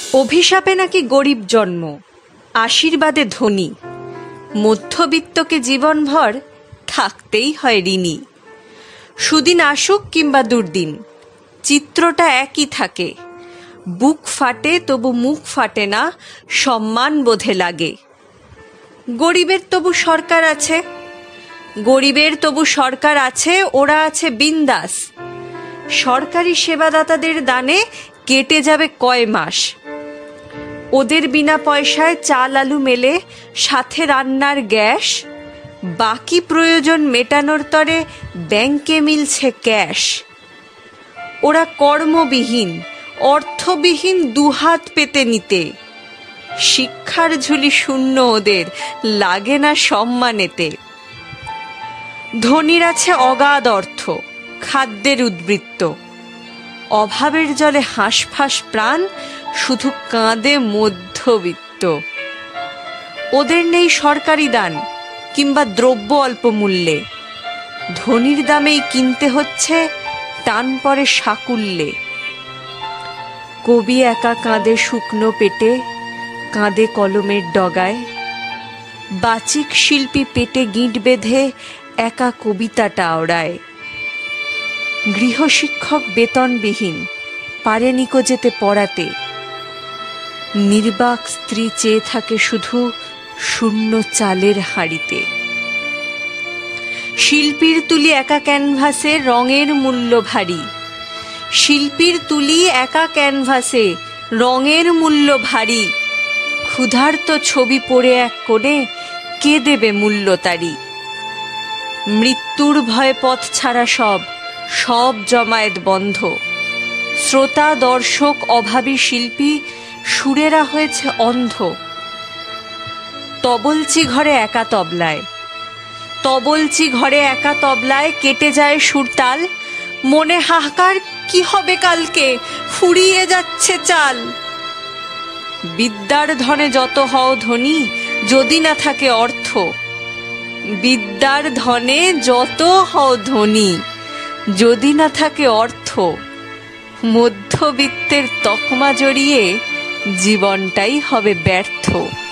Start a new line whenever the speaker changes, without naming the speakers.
অভিশাপে নাকি গরিব জন্ম, আশীর্বাদে ধনী। মধ্যবিত্তকে জীবনভর থাকতেই হয় ঋণী। সুদিন আসুক কিংবা দুর্দিন, চিত্রটা একই থাকে। বুক ফাটে তবু মুখ ফাটে না, সম্মান বোধে লাগে। গরিবের তবু সরকার আছে, গরিবের তবু সরকার আছে, ওরা আছে বিন্দাস। সরকারি সেবাদাতাদের দানে কেটে যাবে কয় মাস। ওদের বিনা পয়সায় চাল আলু মেলে, সাথে রান্নার গ্যাস। বাকি প্রয়োজন মেটানোর তরে ব্যাংকে মিলছে ক্যাশ। ওরা কর্মবিহীন, অর্থবিহীন, দুহাত পেতে নিতে। শিক্ষার ঝুলি শূন্য, ওদের লাগে না সম্মানেতে। ধনীর আছে অগাধ অর্থ, খাদ্যের উদ্বৃত্ত। অভাবের জলে হাঁসফাঁস প্রাণ, শুধু কাঁদে মধ্যবিত্ত। ওদের নেই সরকারি দান কিংবা দ্রব্য অল্প মূল্যে। ধনীর দামেই কিনতে হচ্ছে, টান পড়ে সাকুল্যে। কবি একা কাঁদে শুকনো পেটে, কাঁদে কলমের ডগায়। বাচিক শিল্পী পেটে গিঁট বেঁধে একা কবিতাটা ওড়ায়। গৃহশিক্ষক বেতনবিহীন, পারেনিকো যেতে পড়াতে। নির্বাক স্ত্রী চেয়ে থাকে শুধু শূন্য চালের হাঁড়িতে। শিল্পীর তুলি একা ক্যানভাসে, রঙের মূল্য ভারী। শিল্পীর তুলি একা ক্যানভাসে, রঙের মূল্য ভারী। ক্ষুধার্ত ছবি পড়ে এক কোণে, কে দেবে মূল্য তারি? মৃত্যুর ভয়ে পথ ছাড়া সব, সব জমায়েত বন্ধ। শ্রোতা দর্শক অভাবী শিল্পী, সুরেরা হয়েছে অন্ধ। তবলচি ঘরে একা তবলায়, তবলচি ঘরে একা তবলায় কেটে যায় সুরতাল। মনে হাহাকার, কি হবে কালকে, ফুরিয়ে যাচ্ছে চাল। বিদ্যার ধনে যত হও ধনী, যদি না থাকে অর্থ। বিদ্যার ধনে যত হও ধনী, যদি না থাকে অর্থ। মধ্যবিত্তের তকমা জড়িয়ে জীবনটাই হবে ব্যর্থ।